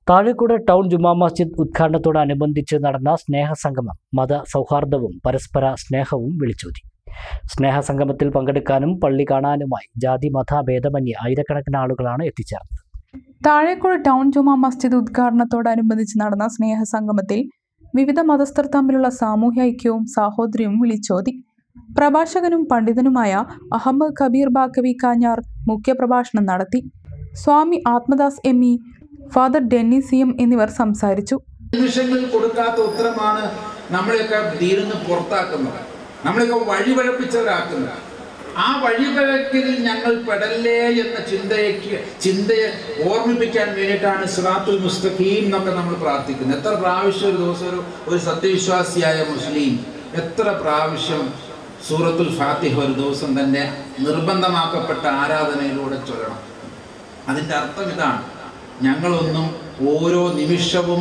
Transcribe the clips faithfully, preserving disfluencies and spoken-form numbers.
Thazhekode town Juma Masjid ഉദ്ഘാടനത്തോടനുബന്ധിച്ച് നടന്ന സ്നേഹസംഗമം മത സൗഹാർദ്ദവും പരസ്പര സ്നേഹവും വിളിച്ചോതി. സ്നേഹസംഗമത്തിൽ പങ്കെടുക്കാനും പള്ളി കാണാനുമായി ജാതി മത ഭേദമന്യേ ആയിരക്കണക്കിന് ആളുകളാണ് എത്തിച്ചേർന്നത്. താഴേക്കോട് ടൗൺ ജുമാ മസ്ജിദ് ഉദ്ഘാടനത്തോടനുബന്ധിച്ച് നടന്ന സ്നേഹസംഗമത്തിൽ വിവിധ മതസ്ഥർ തമ്മിലുള്ള സാമൂഹ്യ ഐക്യവും സാഹോദര്യവും വിളിച്ചോതി. പ്രഭാഷകനും പണ്ഡിതനുമായ അഹമ്മദ് കബീർ ബാക്കവി കാഞ്ഞാർ മുഖ്യപ്രഭാഷണം നടത്തി. Swami Atmadas M E, father Denny C M എന്നിവർ സംസാരിച്ചു. നിമിഷങ്ങളിൽ കൊടുക്കാത്ത ഉത്തരമാണ് നമ്മളെയൊക്കെ ദീനിന്ന് പുറത്താക്കുന്നത്, നമ്മളെയൊക്കെ വഴിപഴപ്പിച്ചവരാക്കുന്നത്. ആ വഴിപഴക്കലിൽ ഞങ്ങൾ പെടല്ലേ എന്ന ചിന്തയ്ക്ക് ചിന്തയെ ഓർമ്മിപ്പിക്കാൻ വേണ്ടിയിട്ടാണ് സിറാത്തുൽ മുസ്തഖീം എന്നൊക്കെ നമ്മൾ പ്രാർത്ഥിക്കുന്നത്. എത്ര പ്രാവശ്യം ഒരു ദിവസം ഒരു ഒരു സത്യവിശ്വാസിയായ മുസ്ലിം എത്ര പ്രാവശ്യം സൂറത്തുൽ ഫാത്തിഹ ഒരു ദിവസം തന്നെ നിർബന്ധമാക്കപ്പെട്ട ആരാധനയിലൂടെ ചൊല്ലണം. അതിൻ്റെ അർത്ഥം ഇതാണ്: ഞങ്ങളൊന്നും ഓരോ നിമിഷവും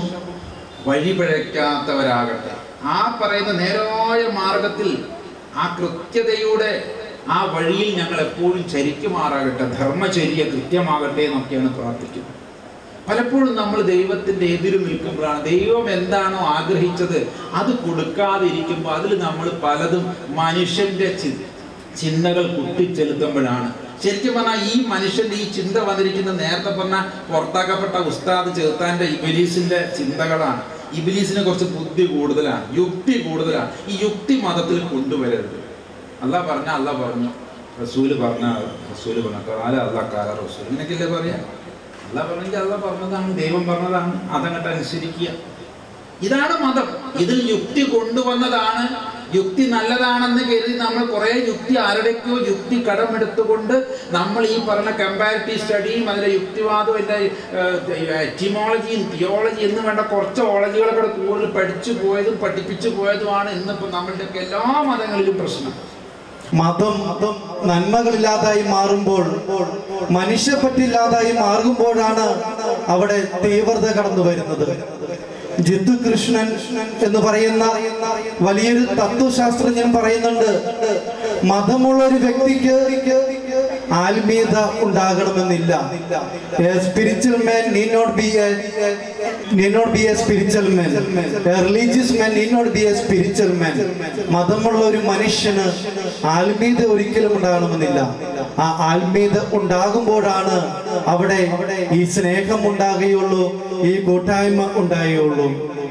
വഴിപിഴയ്ക്കാത്തവരാകട്ടെ. ആ പറയുന്ന നേരായ മാർഗത്തിൽ ആ കൃത്യതയുടെ ആ വഴിയിൽ ഞങ്ങൾ എപ്പോഴും ചരിക്കുമാറാകട്ടെ, ധർമ്മചര്യ കൃത്യമാകട്ടെ എന്നൊക്കെയാണ് പ്രാർത്ഥിക്കുന്നത്. പലപ്പോഴും നമ്മൾ ദൈവത്തിൻ്റെ എതിര് നിൽക്കുമ്പോഴാണ് ദൈവം എന്താണോ ആഗ്രഹിച്ചത് അത് കൊടുക്കാതിരിക്കുമ്പോൾ അതിൽ നമ്മൾ പലതും മനുഷ്യൻ്റെ ചിന്തകൾ കുട്ടിച്ചെലുത്തുമ്പോഴാണ് ശരിക്കും പറഞ്ഞാൽ ഈ മനുഷ്യൻ്റെ ഈ ചിന്ത വന്നിരിക്കുന്ന നേരത്തെ പറഞ്ഞ പുറത്താക്കപ്പെട്ട ഉസ്താദ് ചെറുത്താൻ്റെ ഇബിലീസിൻ്റെ ചിന്തകളാണ്. ഇബിലീസിനെ കുറച്ച് ബുദ്ധി കൂടുതലാണ്, യുക്തി കൂടുതലാണ്. ഈ യുക്തി മതത്തിൽ കൊണ്ടുവരരുത്. അല്ലാഹ് പറഞ്ഞ അല്ലാഹ് പറഞ്ഞു, റസൂല് പറഞ്ഞ റസൂല് പറഞ്ഞ കാല അല്ലാഹ് കാല റസൂൽ, ഇങ്ങനെയൊക്കെയല്ലേ പറയാ. അല്ലാഹ് പറഞ്ഞെങ്കിൽ അല്ലാഹ് പറഞ്ഞതാണ്, ദൈവം പറഞ്ഞതാണ്, അതങ്ങോട്ട് അനുസരിക്കുക. ഇതാണ് മതം. ഇതിൽ യുക്തി കൊണ്ടുവന്നതാണ്. യുക്തി നല്ലതാണെന്ന് കരുതി നമ്മൾ കുറേ യുക്തി ആരുടെക്കോ യുക്തി കടമെടുത്തുകൊണ്ട് നമ്മൾ ഈ പറഞ്ഞ കമ്പാരിറ്റീവ് സ്റ്റഡിയും അതിലെ യുക്തിവാദവും അതിൻ്റെ എറ്റിമോളജിയും തിയോളജി എന്ന് വേണ്ട കുറച്ച് ഓളജികളൊക്കെ കൂടുതൽ പഠിച്ചു പോയതും പഠിപ്പിച്ചു പോയതുമാണ് ഇന്നിപ്പോൾ നമ്മളുടെയൊക്കെ എല്ലാ മതങ്ങളിലും പ്രശ്നം. മതം മതം നന്മകളില്ലാതായി മാറുമ്പോൾ, മനുഷ്യപ്പറ്റില്ലാതായി മാറുമ്പോഴാണ് അവിടെ തീവ്രത കടന്നു വരുന്നത്. ജിത്തു കൃഷ്ണൻ എന്ന് പറയുന്ന വലിയൊരു തത്വശാസ്ത്രജ്ഞൻ പറയുന്നുണ്ട്, മതമുള്ള ഒരു വ്യക്തിക്ക് ആത്മീയത ഉണ്ടാകണമെന്നില്ല. A spiritual man need not be a need not be a spiritual man. A religious man need not be a spiritual man. മതമുള്ള ഒരു മനുഷ്യന് ആത്മീയത ഒരിക്കലും ഉണ്ടാകണമെന്നില്ല. ആ ആത്മീയത ഉണ്ടാകുമ്പോഴാണ് അവിടെ ഈ സ്നേഹം ഉണ്ടാകുകയുള്ളൂ, ഈ കൂട്ടായ്മ ഉണ്ടാകുകയുള്ളൂ.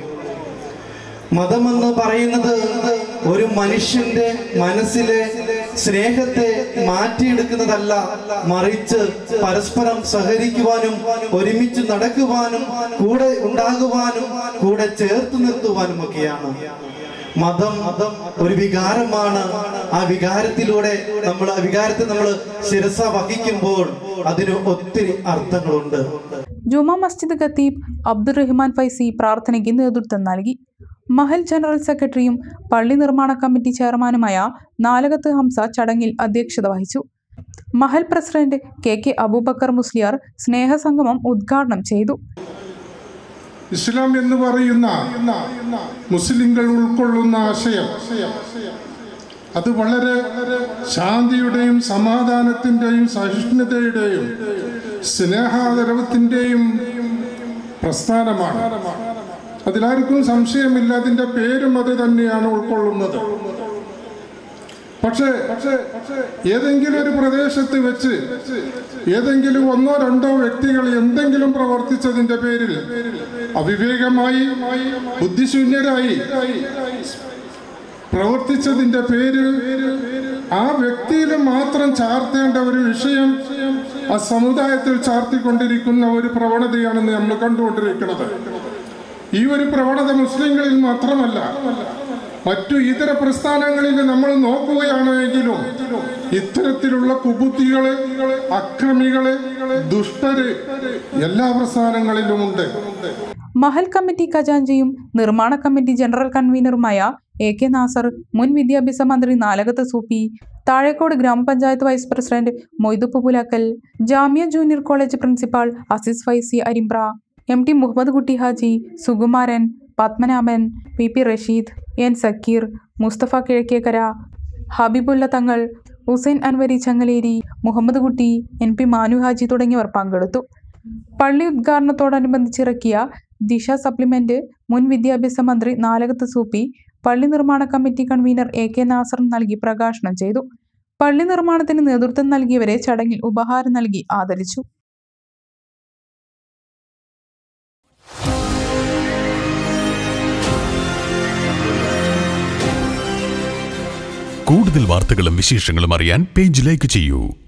മതമെന്ന് പറയുന്നത് ഒരു മനുഷ്യന്റെ മനസ്സിലെ സ്നേഹത്തെ മാറ്റിയെടുക്കുന്നതല്ല, മറിച്ച് പരസ്പരം സഹകരിക്കുവാനും ഒരുമിച്ച് നടക്കുവാനും കൂടെ ഉണ്ടാകുവാനും കൂടെ ചേർത്ത് നിർത്തുവാനും ഒക്കെയാണ്. മതം മതം ഒരു വികാരമാണ്. ആ വികാരത്തിലൂടെ നമ്മൾ ആ വികാരത്തെ നമ്മൾ ശിരസ വഹിക്കുമ്പോൾ അതിന് ഒത്തിരി അർത്ഥങ്ങളുണ്ട്. ജുമാ മസ്ജിദ് ഖത്തീബ് അബ്ദുറഹ്മാൻ ഫൈസി പ്രാർത്ഥനയ്ക്ക് നേതൃത്വം നൽകി. മഹൽ ജനറൽ സെക്രട്ടറിയും പള്ളി നിർമ്മാണ കമ്മിറ്റി ചെയർമാനുമായ നാലകത്ത് ഹംസ ചടങ്ങിൽ അധ്യക്ഷത വഹിച്ചു. മഹൽ president K K Abubakar Musliyar സ്നേഹസംഗമം ഉദ്ഘാടനം ചെയ്തു. ഇസ്ലാം എന്ന് പറയുന്ന മുസ്ലിങ്ങൾ ഉൾക്കൊള്ളുന്ന ആശയം അത് വളരെ ശാന്തിയുടെയും സമാധാനത്തിൻ്റെയും സഹിഷ്ണുതയുടെയും സ്നേഹാദരവത്തിൻ്റെയും പ്രസ്ഥാനമാണ്. അതിലാർക്കും സംശയമില്ല, അതിൻ്റെ പേരും അത് തന്നെയാണ് ഉൾക്കൊള്ളുന്നത്. പക്ഷേ ഏതെങ്കിലും ഒരു പ്രദേശത്ത് വെച്ച് ഏതെങ്കിലും ഒന്നോ രണ്ടോ വ്യക്തികൾ എന്തെങ്കിലും പ്രവർത്തിച്ചതിൻ്റെ പേരിൽ അവിവേകമായി ബുദ്ധിശൂന്യരായി പ്രവർത്തിച്ചതിൻ്റെ പേരിൽ ആ വ്യക്തിയിൽ മാത്രം ചാർത്തേണ്ട ഒരു വിഷയം ആ സമുദായത്തിൽ ചാർത്തിക്കൊണ്ടിരിക്കുന്ന ഒരു പ്രവണതയാണെന്ന് നമ്മൾ കണ്ടുകൊണ്ടിരിക്കുന്നത്. ഈ ഒരു പ്രവണത മുസ്ലിങ്ങളിൽ മാത്രമല്ല, മറ്റു ഇതര പ്രസ്ഥാനങ്ങളിൽ നമ്മൾ നോക്കുകയാണെങ്കിലും ഇത്തരത്തിലുള്ള കുബുദ്ധികള്, അക്രമികള്, ദുഷ്ടര് എല്ലാ പ്രസ്ഥാനങ്ങളിലുമുണ്ട്. മഹൽ കമ്മിറ്റി ഖജാൻജിയും നിർമ്മാണ കമ്മിറ്റി ജനറൽ കൺവീനറുമായ എ കെ നാസർ, മുൻ വിദ്യാഭ്യാസ മന്ത്രി നാലകത്ത് സൂപ്പി, താഴേക്കോട് ഗ്രാമപഞ്ചായത്ത് vice president Moythuppu Pulakkal, Jamia junior college principal Azeez Faizy Arimbra, M T Muhammad Kutty Haji, Sukumaran, Padmanabhan, P P Rasheed, N Zakir, Mustafa Kizhakkekara, Habibullah Thangal, Hussain Anwari Changaleri, Muhammad കുട്ടി, എൻ പി മാനു ഹാജി തുടങ്ങിയവർ പങ്കെടുത്തു. പള്ളി ഉദ്ഘാടനത്തോടനുബന്ധിച്ചിറക്കിയ ദിശ സപ്ലിമെന്റ് മുൻ വിദ്യാഭ്യാസ മന്ത്രി നാലകത്ത് സൂപ്പി പള്ളി നിർമ്മാണ committee convener A K Nasar നൽകി പ്രകാശനം ചെയ്തു. പള്ളി നിർമ്മാണത്തിന് നേതൃത്വം നൽകിയവരെ ചടങ്ങിൽ ഉപഹാരം നൽകി ആദരിച്ചു. കൂടുതൽ വാർത്തകളും വിശേഷങ്ങളും അറിയാൻ പേജ് ലൈക്ക് ചെയ്യൂ.